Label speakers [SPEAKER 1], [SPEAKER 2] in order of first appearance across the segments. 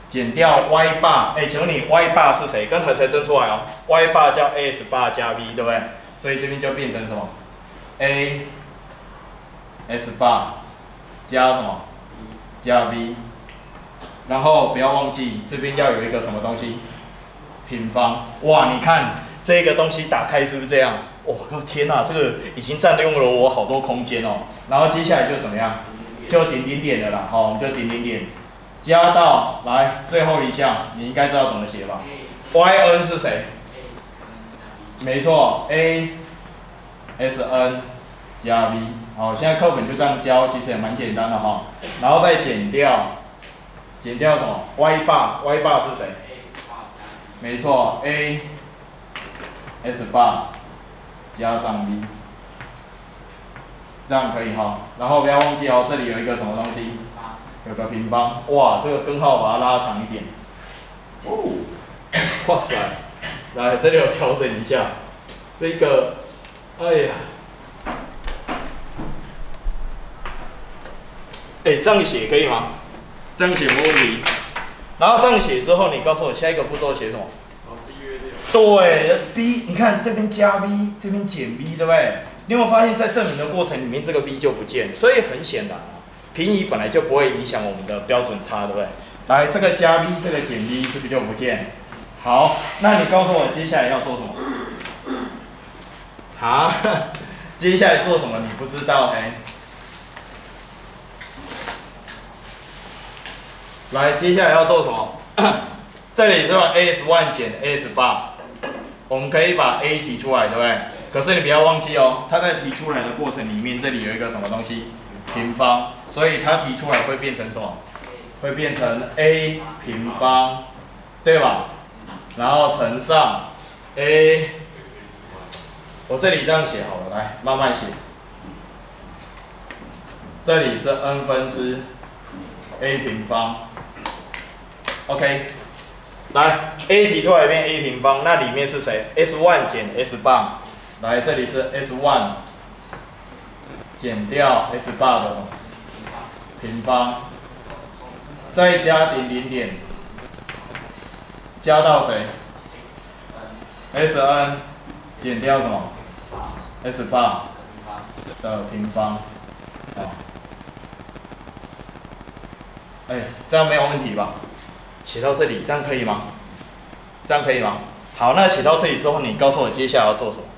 [SPEAKER 1] 减掉 y 霸，请问你 y 霸是谁？刚才才争出来哦 ，y 霸叫 as 霸加 b， 对不对？所以这边就变成什么 ？a s 霸加什么？加 b， 然后不要忘记这边要有一个什么东西？平方。哇，你看这个东西打开是不是这样？哇，天哪，这个已经占用了我好多空间哦。然后接下来就怎么样？就点点点的啦，好，我们就点点点。加到来最后一项，你应该知道怎么写吧 ？yn 是谁？没错 ，a s n 加 v。好，现在课本就这样教，其实也蛮简单的哈。然后再减掉什么 ？y 霸是谁？没错 ，a s 霸加上 v， 这样可以哈。然后不要忘记哦，这里有一个什么东西？有个平方，哇，这个根号把它拉长一点。哦，哇塞，来这里有调整一下，这个，哎呀，这样写可以吗？这样写没问题。然后这样写之后，你告诉我下一个步骤写什么？对 ，b， 你看这边加 b， 这边减 b， 对不对？你有没有发现，在证明的过程里面，这个 b 就不见，所以很显然。平移本来就不会影响我们的标准差，对不对？来，这个加 b， 这个减 b， 是不是就不见？好，那你告诉我接下来要做什么？好，接下来做什么？你不知道嘿。来，接下来要做什么？这里是吧 as1 减 as8， 我们可以把 a 提出来，对不对？可是你不要忘记哦，它在提出来的过程里面，这里有一个什么东西？平方，所以它提出来会变成什么？会变成 a 平方，对吧？然后乘上 a， 我这里这样写好了，来慢慢写。这里是 n 分之 a 平方 ，OK。来 a 提出来变 a 平方，那里面是谁 ？s1 减 s8， 来这里是 s1。减掉 s 霸的平方，再加点点点，加到谁 ？Sn 减掉什么 ？s 霸的平方，这样没有问题吧？写到这里，这样可以吗？这样可以吗？好，那写到这里之后，你告诉我接下来要做什么？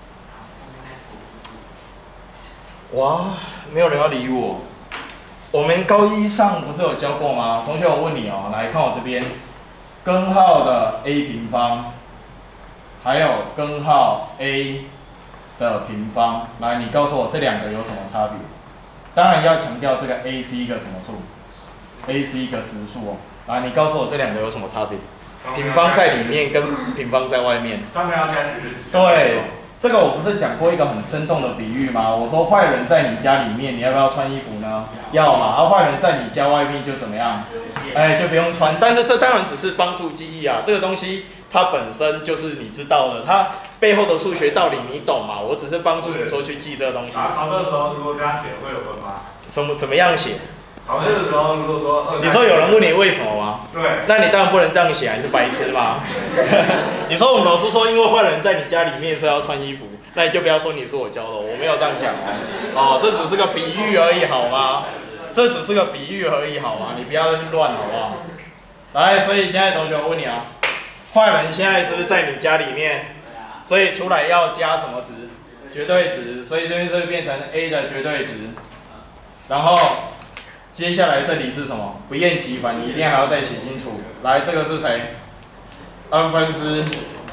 [SPEAKER 1] 哇，没有人要理我。我们高一上不是有教过吗？同学，我问你哦，来看我这边，根号的 a 平方，还有根号 a 的平方，来，你告诉我这两个有什么差别？当然要强调这个 a 是一个什么数 ？a 是一个实数哦。来，你告诉我这两个有什么差别？平方在里面跟平方在外面。
[SPEAKER 2] 上面要加绝对。
[SPEAKER 1] 对。这个我不是讲过一个很生动的比喻吗？我说坏人在你家里面，你要不要穿衣服呢？要嘛。而坏人在你家外面就怎么样？就不用穿。但是这当然只是帮助记忆啊，这个东西它本身就是你知道的，它背后的数学道理你懂嘛？我只是帮助你说去记这个东西。
[SPEAKER 2] 考试的时候如果这样写会有分吗？
[SPEAKER 1] 怎么样写？
[SPEAKER 2] 考试的时候如果说
[SPEAKER 1] 你说有人问你为什么吗？
[SPEAKER 2] 对。那
[SPEAKER 1] 那你当然不能这样写，你是白痴吗？你说我们老师说因为坏人在你家里面所以要穿衣服，那你就不要说你是我教的，我没有这样讲哦。这只是个比喻而已，好吗？这只是个比喻而已，好吗？你不要在那乱，好不好？来，所以现在同学我问你啊，坏人现在是不是在你家里面？所以出来要加什么值？绝对值，所以这边就会变成 a 的绝对值，然后。接下来这里是什么？不厌其烦，你一定还要再写清楚。来，这个是谁 ？n 分之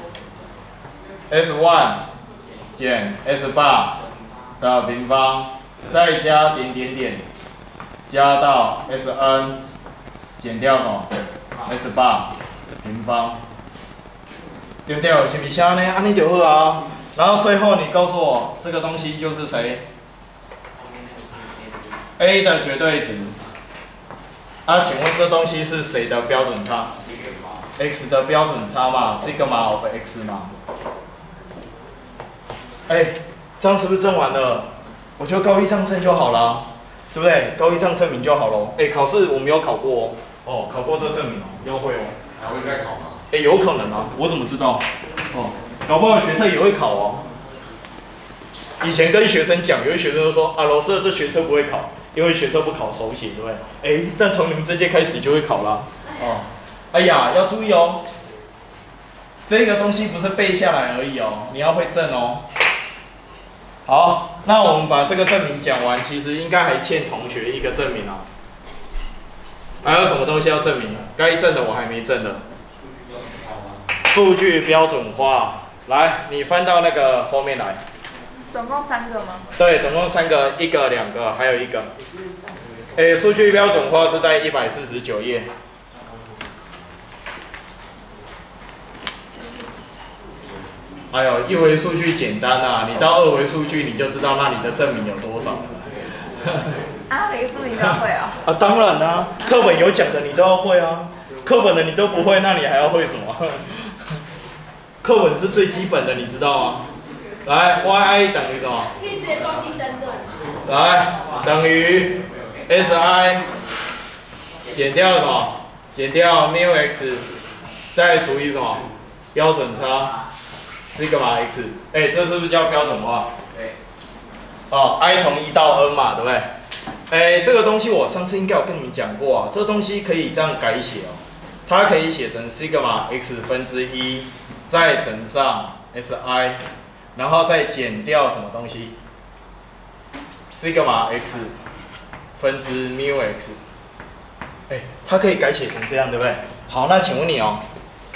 [SPEAKER 1] s1 减 s8的平方，再加点点点，加到 sn 减掉什么 s8平方，对不对？是不是呢？安尼就好啊。然后最后你告诉我，这个东西就是谁？ a 的绝对值，请问这东西是谁的标准差 ？x 的标准差嘛 ，sigma of x 嘛。这样是不是证完了？我就高一这样证就好了，对不对？高一这样证明就好了。考试我没有考过哦， 哦，考过这证明哦，要会哦。
[SPEAKER 2] 还会再考吗？
[SPEAKER 1] 哎，有可能啊，我怎么知道？哦，搞不好学测也会考哦。以前跟学生讲，有些学生都说啊，老师这学测不会考，因为学测不考手写，对不对？哎，但从你们这届开始就会考啦。哦，哎呀，要注意哦，这个东西不是背下来而已哦，你要会证哦。好，那我们把这个证明讲完，其实应该还欠同学一个证明啊。还有什么东西要证明？该证的我还没证的。数据标准化，来，你翻到那个后面来。
[SPEAKER 3] 总共3个吗？
[SPEAKER 1] 对，总共3个，1个、2个，还有1个。数据标准化是在149页。哎呦，一维数据简单啊，你到2维数据你就知道那你的证明有多少了。
[SPEAKER 3] 啊，每个证明都要会哦。
[SPEAKER 1] 啊，当然啦、啊，课本有讲的你都要会啊，课本的你都不会，那你还要会什么？课本是最基本的，你知道吗？来 ，yi 等于什么？
[SPEAKER 4] 可以直接放弃深度。
[SPEAKER 1] 来，等于 si 减掉什么？减掉 μx， 再除以什么？标准差 sigma x。哎，这是不是叫标准化？
[SPEAKER 2] 对。
[SPEAKER 1] 哦 ，i 从1到 n 嘛，对不对？哎，这个东西我上次应该有跟你们讲过啊，这个东西可以这样改写哦，它可以写成 sigma x 分之1，再乘上 si， 然后再减掉什么东西 ？sigma x 分之 μx， 哎，它可以改写成这样，对不对？好，那请问你哦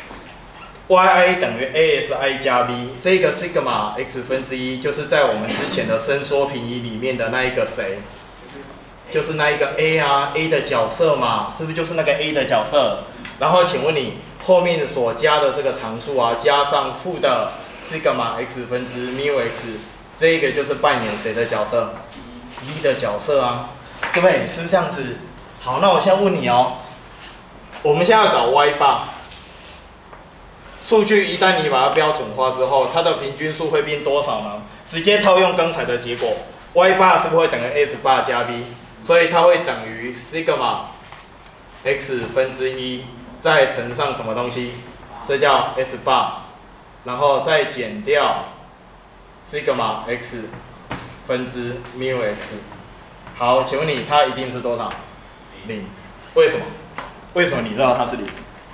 [SPEAKER 1] ，yi 等于 asi 加 b， 这个 sigma x 分之1就是在我们之前的伸缩平移里面的那一个谁？就是那一个 A 啊 ，A 的角色嘛，是不是就是那个 A 的角色？然后请问你后面所加的这个常数啊，加上负的 sigma x 分之 μx， 这个就是扮演谁的角色 ？B 的角色啊，对不对？是不是这样子？好，那我现在问你哦，我们现在要找 y bar， 数据一旦你把它标准化之后，它的平均数会变多少呢？直接套用刚才的结果 ，y bar 是不是会等于 s bar 加 b？所以它会等于 sigma x 分之1，再乘上什么东西？这叫 s bar， 然后再减掉 sigma x 分之 μx。好，请问你它一定是多少？0。为什么？为什么你知道它是0？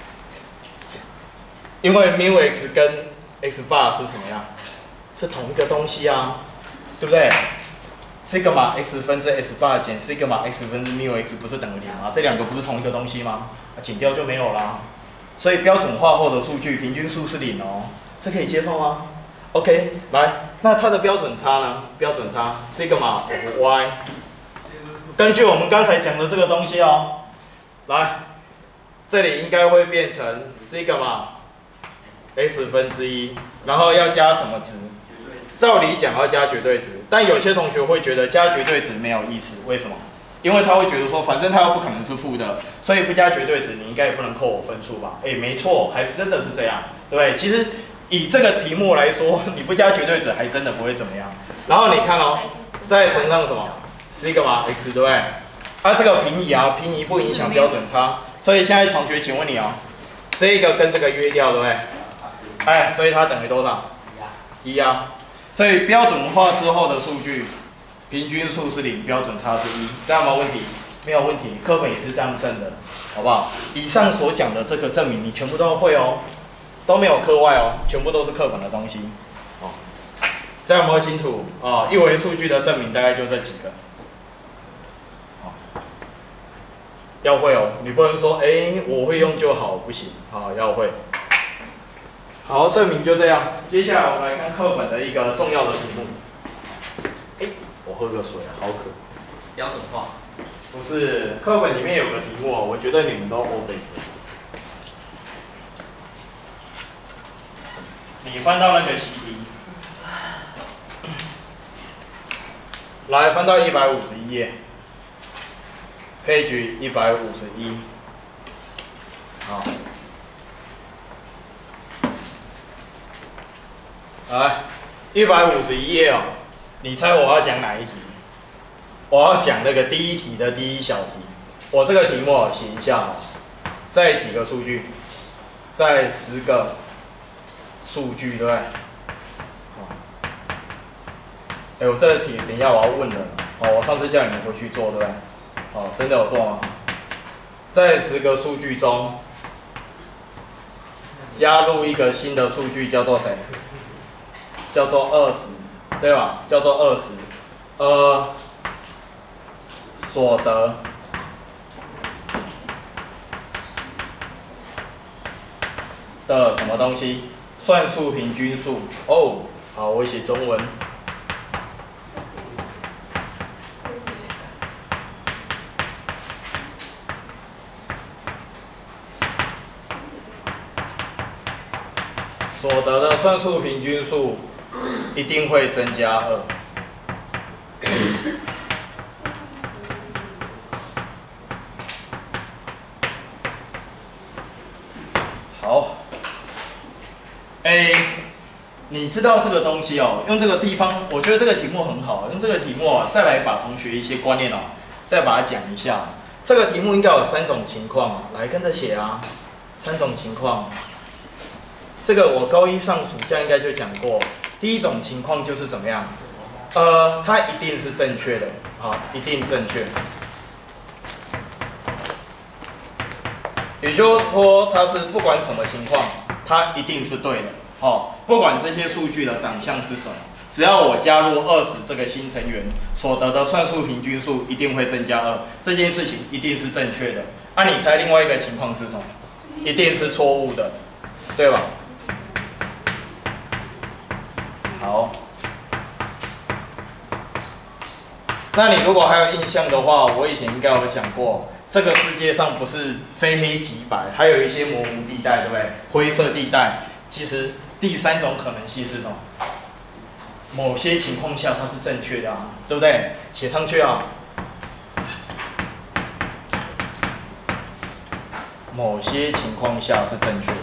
[SPEAKER 1] 因为 μx 跟 x bar 是什么样？是同一个东西啊，对不对？sigma x 分之 s bar 减 sigma x 分之 μx 不是等于0吗？这2个不是同一个东西吗？减掉就没有啦。所以标准化后的数据平均数是0哦，这可以接受吗 ？OK， 来，那它的标准差呢？标准差 sigma of y， 根据我们刚才讲的这个东西哦，来，这里应该会变成 sigma x 分之1，然后要加什么值？照理讲要加绝对值，但有些同学会觉得加绝对值没有意思，为什么？因为他会觉得说，反正它又不可能是负的，所以不加绝对值，你应该也不能扣我分数吧？哎，没错，还是真的是这样，对不对？其实以这个题目来说，你不加绝对值，还真的不会怎么样。然后你看哦，再乘上什么 sigma x， 对不对？啊，这个平移啊，平移不影响标准差，所以现在同学，请问你哦，这一个跟这个约掉，对不对？哎，所以它等于多少？1啊。所以标准化之后的数据，平均数是0，标准差是1，这样有没有问题？没有问题，课本也是这样证的，好不好？以上所讲的这个证明，你全部都要会哦，都没有课外哦，全部都是课本的东西。哦，这样有没有清楚？哦，一维数据的证明大概就这几个。哦，要会哦，你不能说我会用就好，不行，好，要会。好，证明就这样。接下来我们来看课本的一个重要的题目。我喝个水啊，好渴。
[SPEAKER 2] 标准化。
[SPEAKER 1] 不是，课本里面有个题目哦，我觉得你们都欧得知。你翻到那个习题，来翻到151页，page 151。好。来，151页哦，你猜我要讲哪一题？我要讲那个第一题的第一小题。我这个题目写一下哦， 再几个数据？再10个数据，对不对？哎，我这个题等一下我要问人哦，我上次叫你们回去做，对不对？哦，真的有做吗？在10个数据中，加入一个新的数据，叫做谁？叫做20，对吧？叫做20，所得的什么东西？算术平均数。哦，好，我写中文。所得的算术平均数一定会增加2。好 ，A， 你知道这个东西哦，用这个地方，我觉得这个题目很好，用这个题目啊，再来把同学一些观念哦，再把它讲一下。这个题目应该有3种情况，来跟着写啊，3种情况。这个我高一上暑假应该就讲过。第一种情况就是怎么样？它一定是正确的，好，一定正确。也就是说，它是不管什么情况，它一定是对的。好，不管这些数据的长相是什么，只要我加入20这个新成员，所得的算术平均数一定会增加2，这件事情一定是正确的。那你猜另外一个情况是什么？一定是错误的，对吧？好，那你如果还有印象的话，我以前应该有讲过，这个世界上不是非黑即白，还有一些模糊地带，对不对？灰色地带。其实第3种可能性是什么？某些情况下它是正确的啊，对不对？写上去啊。某些情况下是正确的。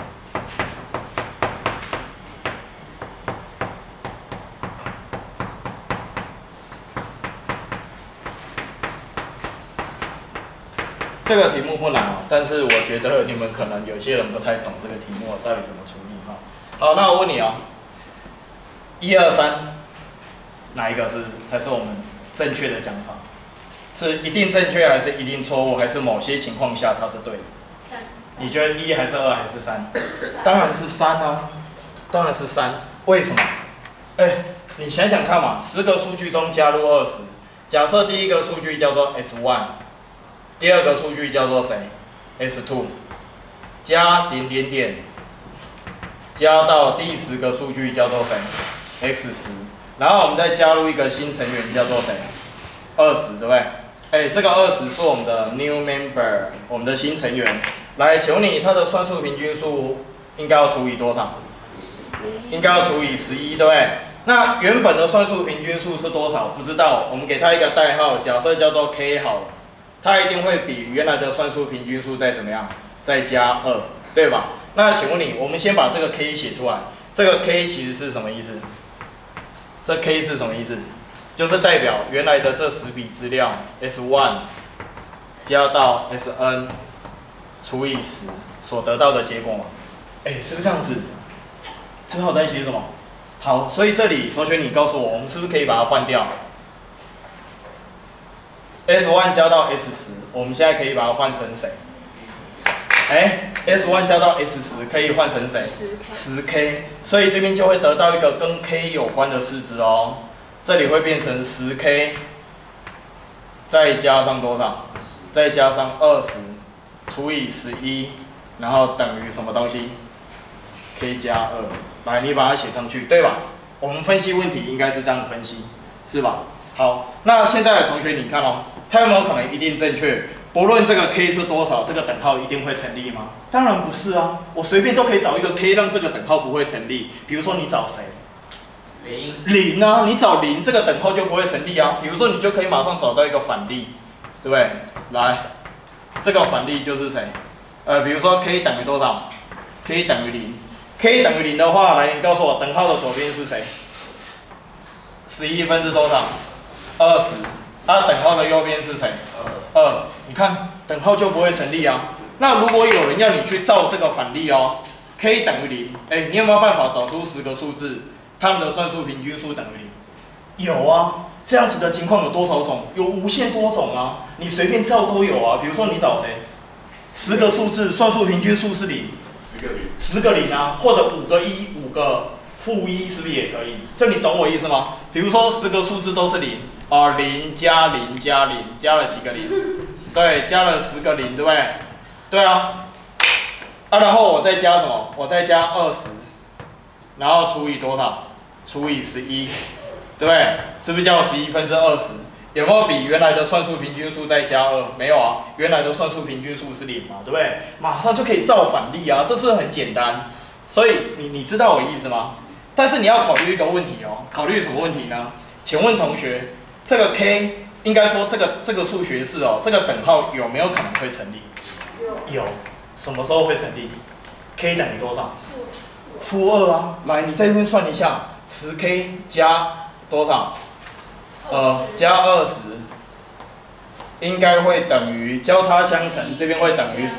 [SPEAKER 1] 这个题目不难哦，但是我觉得你们可能有些人不太懂这个题目到底怎么处理哈。好，那我问你啊，1、2、3，哪一个才是我们正确的讲法？是一定正确还是一定错误，还是某些情况下它是对的？你觉得1还是2还是3？当然是3啊，当然是3。为什么？你想想看嘛，10个数据中加入20，假设第一个数据叫做 S1。第二个数据叫做谁 ？S2， 加点点点，加到第10个数据叫做谁 ？X10， 然后我们再加入一个新成员叫做谁 ？20， 对不对？这个20是我们的 new member， 我们的新成员。来，求你，它的算术平均数应该要除以多少？应该要除以11，对不对？那原本的算术平均数是多少？不知道，我们给它一个代号，假设叫做 K 好了。它一定会比原来的算术平均数再怎么样？再加2，对吧？那请问你，我们先把这个 k 写出来。这个 k 其实是什么意思？这 k 是什么意思？就是代表原来的这10笔资料 S1 加到 Sn 除以10所得到的结果嘛？是不是这样子？这边我在写什么？好，所以这里同学你告诉我，我们是不是可以把它换掉？S1 加到 S10， 我们现在可以把它换成谁？S1 加到 S10 可以换成谁？10K， 所以这边就会得到一个跟 K 有关的式子哦。这里会变成 10K， 再加上多少？再加上20除以11，然后等于什么东西 ？K 加2。来，你把它写上去，对吧？我们分析问题应该是这样分析，是吧？好，那现在的同学你看哦，它有没有可能一定正确？不论这个 k 是多少，这个等号一定会成立吗？当然不是啊，我随便都可以找一个 k 让这个等号不会成立。比如说你找谁？0啊，你找0，这个等号就不会成立啊。比如说你就可以马上找到一个反例，对不对？来，这个反例就是谁？比如说 k 等于多少 ？k 等于0，k 等于0的话，来，你告诉我等号的左边是谁？11分之多少？20，等号的右边是谁？2，你看等号就不会成立啊。 那如果有人要你去照这个反例哦 ，k 等于0，你有没有办法找出10个数字，它们的算术平均数等于0？有啊，这样子的情况有多少种？有无限多种啊，你随便照都有啊。比如说你找谁，10个数字算术平均数是0，10个0啊，或者5个1、5个-1是不是也可以？这你懂我意思吗？比如说10个数字都是0啊，0加0加0，加了几个0？对，加了10个0，对不对？对啊。然后我再加什么？我再加20，然后除以多少？除以11，对不对？是不是叫11分之20？有没有比原来的算术平均数再加2？没有啊，原来的算术平均数是0嘛，对不对？马上就可以照反例啊，这是不是很简单？所以你知道我意思吗？但是你要考虑一个问题哦，考虑什么问题呢？请问同学，这个 k 应该说这个数学式哦，这个等号有没有可能会成立？有。什么时候会成立 ？k 等于多少？-2啊。来，你在这边算一下，10k 加多少？加20，应该会等于交叉相乘，这边会等于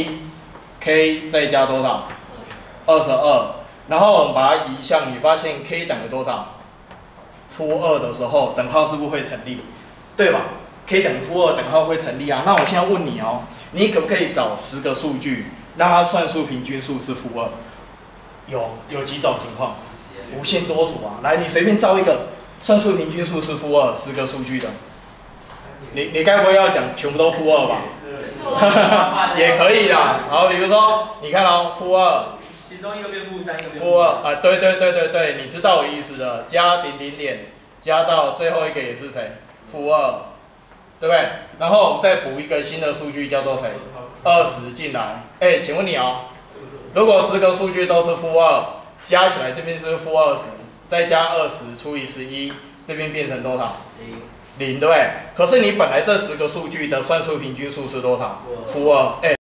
[SPEAKER 1] 11，k 再加多少？22。然后我们把它移项，你发现 k 等于多少？-2的时候，等号是不是会成立？对吧 ？k 等于-2，等号会成立啊。那我现在问你哦，你可不可以找10个数据，让它算术平均数是-2？有几种情况？无限多组啊。来，你随便造一个算术平均数是-2，10个数据的。你该不会要讲全部都-2吧？也可以啦。好，比如说，你看哦，-2。
[SPEAKER 2] 其中一个变-3，一个变
[SPEAKER 1] -2啊，对，你知道我意思的，加点点点，加到最后一个也是谁？-2，对不对？然后我们再补一个新的数据叫做谁？20进来。请问你哦，如果10个数据都是-2，加起来这边是-20，再加20除以11，这边变成多少？0，对不对？可是你本来这10个数据的算术平均数是多少？-2。